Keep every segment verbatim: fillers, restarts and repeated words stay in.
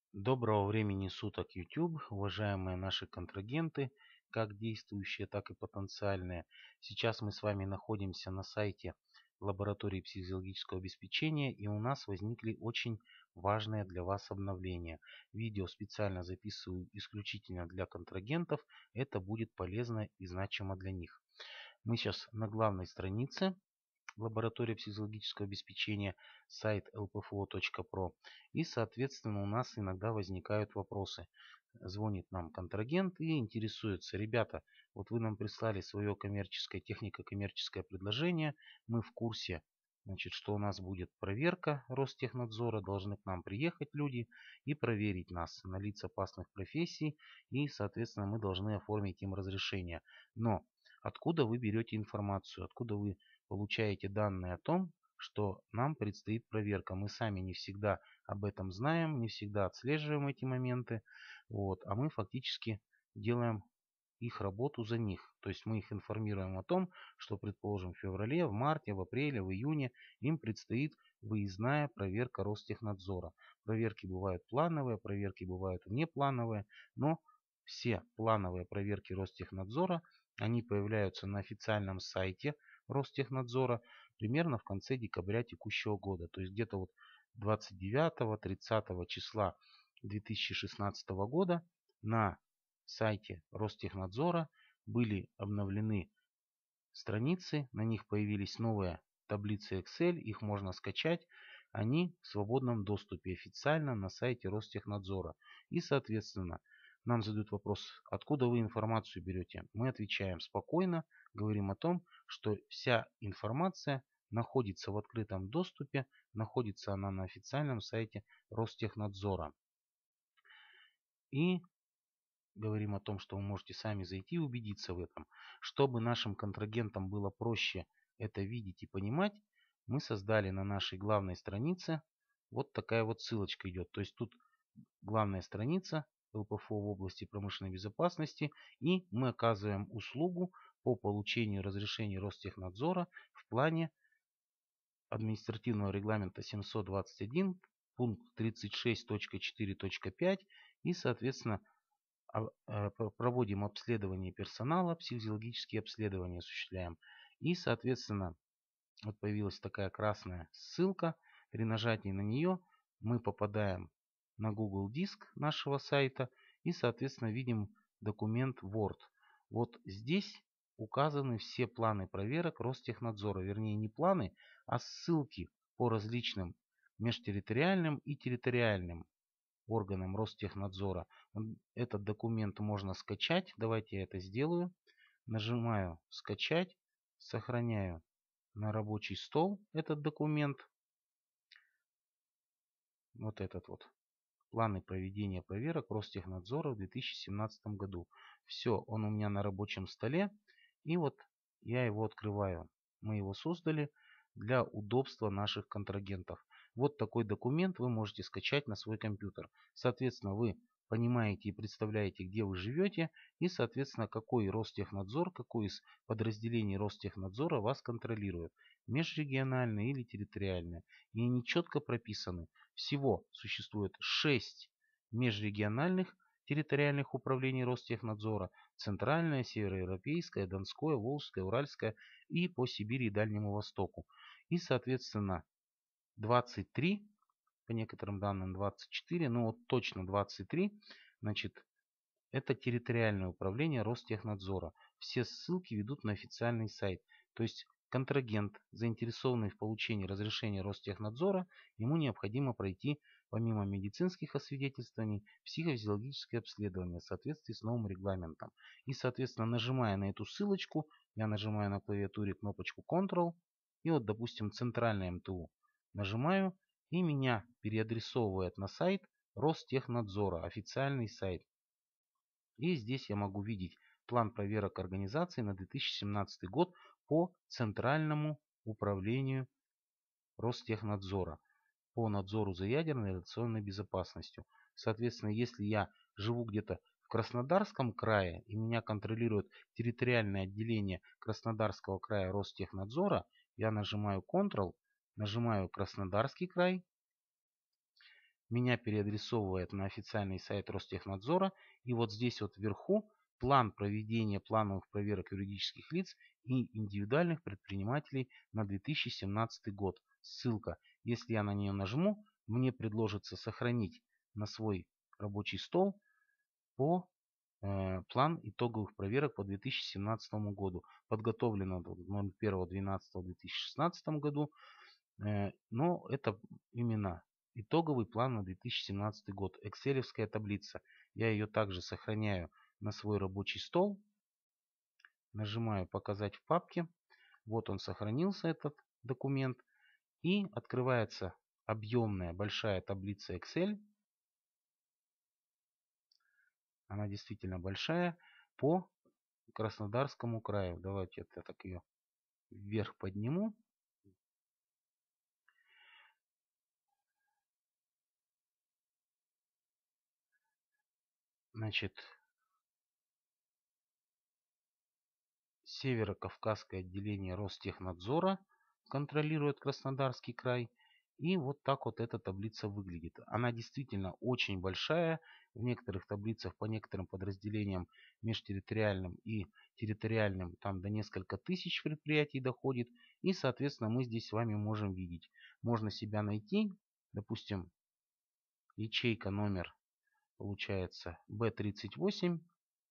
Доброго времени суток, YouTube, уважаемые наши контрагенты, как действующие, так и потенциальные. Сейчас мы с вами находимся на сайте лаборатории психофизиологического обеспечения, и у нас возникли очень важные для вас обновления. Видео специально записываю исключительно для контрагентов, это будет полезно и значимо для них. Мы сейчас на главной странице. Лаборатория психологического обеспечения, сайт эл пэ эф о точка про. И, соответственно, у нас иногда возникают вопросы. Звонит нам контрагент и интересуется: ребята, вот вы нам прислали свое коммерческое, технико-коммерческое предложение, мы в курсе, значит, что у нас будет проверка Ростехнадзора, должны к нам приехать люди и проверить нас на лиц опасных профессий, и, соответственно, мы должны оформить им разрешение. Но откуда вы берете информацию, откуда вы получаете данные о том, что нам предстоит проверка? Мы сами не всегда об этом знаем, не всегда отслеживаем эти моменты, вот, а мы фактически делаем их работу за них. То есть мы их информируем о том, что, предположим, в феврале, в марте, в апреле, в июне им предстоит выездная проверка Ростехнадзора. Проверки бывают плановые, проверки бывают внеплановые, но все плановые проверки Ростехнадзора, они появляются на официальном сайте Ростехнадзора примерно в конце декабря текущего года. То есть где-то вот двадцать девятого-тридцатого числа две тысячи шестнадцатого года на сайте Ростехнадзора были обновлены страницы, на них появились новые таблицы Excel, их можно скачать, они в свободном доступе официально на сайте Ростехнадзора. И, соответственно, нам задают вопрос: откуда вы информацию берете? Мы отвечаем спокойно, говорим о том, что вся информация находится в открытом доступе, находится она на официальном сайте Ростехнадзора. И говорим о том, что вы можете сами зайти и убедиться в этом. Чтобы нашим контрагентам было проще это видеть и понимать, мы создали на нашей главной странице вот такая вот ссылочка идет. То есть тут главная страница эл пэ эф о в области промышленной безопасности, и мы оказываем услугу по получению разрешений Ростехнадзора в плане административного регламента семьсот двадцать один, пункт тридцать шесть точка четыре точка пять, и, соответственно, проводим обследование персонала, психофизиологические обследования осуществляем. И, соответственно, вот появилась такая красная ссылка. При нажатии на нее мы попадаем на Google диск нашего сайта и, соответственно, видим документ Word. Вот здесь указаны все планы проверок Ростехнадзора. Вернее, не планы, а ссылки по различным межтерриториальным и территориальным органам Ростехнадзора. Этот документ можно скачать. Давайте я это сделаю. Нажимаю «Скачать», сохраняю на рабочий стол этот документ. Вот этот вот. Планы проведения проверок Ростехнадзора в две тысячи семнадцатом году. Все, он у меня на рабочем столе. И вот я его открываю. Мы его создали для удобства наших контрагентов. Вот такой документ вы можете скачать на свой компьютер. Соответственно, вы понимаете и представляете, где вы живете, и, соответственно, какой Ростехнадзор, какой из подразделений Ростехнадзора вас контролирует. Межрегиональные или территориальные. И они четко прописаны. Всего существует шесть межрегиональных территориальных управлений Ростехнадзора: Центральное, Североевропейское, Донское, Волжское, Уральское и по Сибири и Дальнему Востоку. И, соответственно, двадцать три, по некоторым данным двадцать четыре, но вот точно двадцать три, значит, это территориальное управление Ростехнадзора. Все ссылки ведут на официальный сайт. То есть контрагент, заинтересованный в получении разрешения Ростехнадзора, ему необходимо пройти, помимо медицинских освидетельствований, психофизиологическое обследование в соответствии с новым регламентом. И, соответственно, нажимая на эту ссылочку, я нажимаю на клавиатуре кнопочку контрол, и вот, допустим, центральное эм тэ у нажимаю, и меня переадресовывает на сайт Ростехнадзора, официальный сайт. И здесь я могу видеть план проверок организации на две тысячи семнадцатый год по Центральному управлению Ростехнадзора по надзору за ядерной и радиационной безопасностью. Соответственно, если я живу где-то в Краснодарском крае и меня контролирует территориальное отделение Краснодарского края Ростехнадзора, я нажимаю контрол, нажимаю Краснодарский край, меня переадресовывает на официальный сайт Ростехнадзора. И вот здесь вот вверху план проведения плановых проверок юридических лиц и индивидуальных предпринимателей на две тысячи семнадцатый год. Ссылка. Если я на нее нажму, мне предложится сохранить на свой рабочий стол по э, план итоговых проверок по две тысячи семнадцатому году. Подготовлено ноль первого двенадцатого две тысячи шестнадцатом году. Э, но это именно итоговый план на две тысячи семнадцатый год. Экселевская таблица. Я ее также сохраняю на свой рабочий стол. Нажимаю «Показать в папке». Вот он сохранился, этот документ. И открывается объемная большая таблица Excel. Она действительно большая по Краснодарскому краю. Давайте я так ее вверх подниму. Значит, Северо-Кавказское отделение Ростехнадзора контролирует Краснодарский край. И вот так вот эта таблица выглядит. Она действительно очень большая. В некоторых таблицах по некоторым подразделениям межтерриториальным и территориальным там до несколько тысяч предприятий доходит. И соответственно мы здесь с вами можем видеть. Можно себя найти. Допустим, ячейка номер получается бэ тридцать восемь.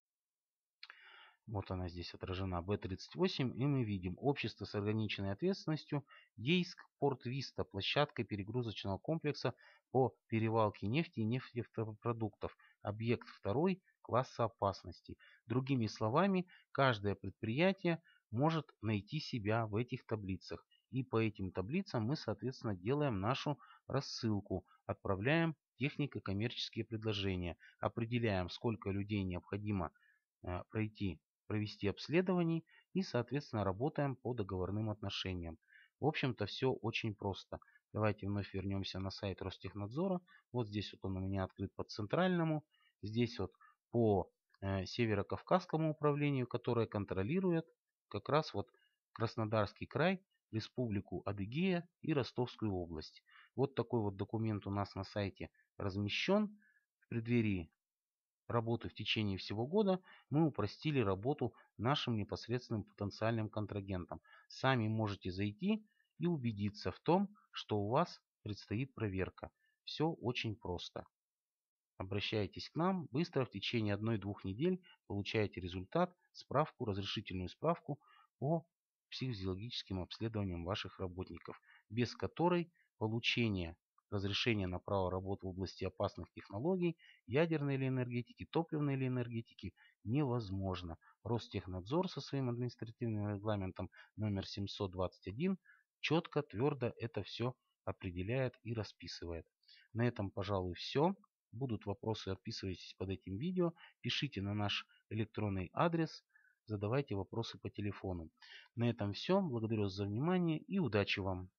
Вот она здесь отражена, бэ тридцать восемь. И мы видим общество с ограниченной ответственностью Ейск Порт Виста, площадка перегрузочного комплекса по перевалке нефти и нефтепродуктов. Объект второй класса опасности. Другими словами, каждое предприятие может найти себя в этих таблицах. И по этим таблицам мы, соответственно, делаем нашу рассылку. Отправляем технико-коммерческие предложения. Определяем, сколько людей необходимо э, пройти провести обследований и, соответственно, работаем по договорным отношениям. В общем-то, все очень просто. Давайте вновь вернемся на сайт Ростехнадзора. Вот здесь вот он у меня открыт по центральному. Здесь вот по э, Северо-Кавказскому управлению, которое контролирует как раз вот Краснодарский край, Республику Адыгея и Ростовскую область. Вот такой вот документ у нас на сайте размещен. В преддверии работы в течение всего года мы упростили работу нашим непосредственным потенциальным контрагентам. Сами можете зайти и убедиться в том, что у вас предстоит проверка. Все очень просто. Обращайтесь к нам, быстро в течение одной-двух недель получаете результат, справку, разрешительную справку по психофизиологическим обследованиям ваших работников, без которой получение разрешение на право работы в области опасных технологий, ядерной или энергетики, топливной или энергетики невозможно. Ростехнадзор со своим административным регламентом номер семьсот двадцать один четко, твердо это все определяет и расписывает. На этом, пожалуй, все. Будут вопросы, отписывайтесь под этим видео, пишите на наш электронный адрес, задавайте вопросы по телефону. На этом все. Благодарю за внимание и удачи вам!